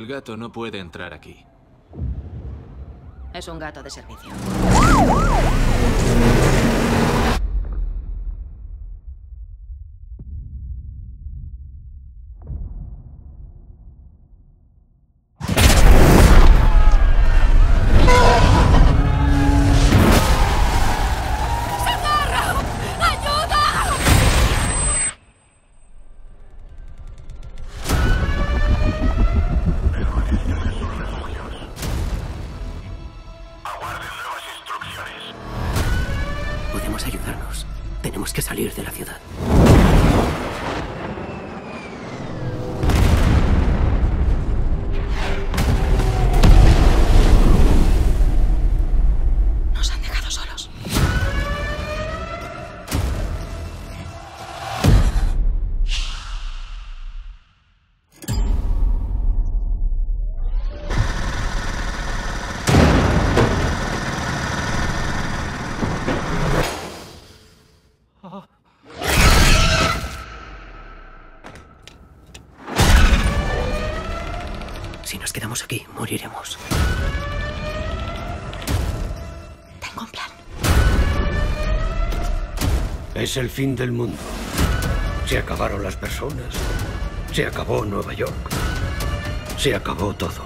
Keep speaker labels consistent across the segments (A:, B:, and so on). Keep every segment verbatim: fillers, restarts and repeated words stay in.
A: El gato no puede entrar aquí.
B: Es un gato de servicio.
C: Podemos ayudarnos. Tenemos que salir de la ciudad.
B: Nos han dejado solos.
C: Si nos quedamos aquí, moriremos.
B: Tengo un plan.
D: Es el fin del mundo. Se acabaron las personas. Se acabó Nueva York. Se acabó todo.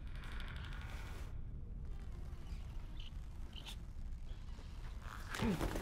B: Corre.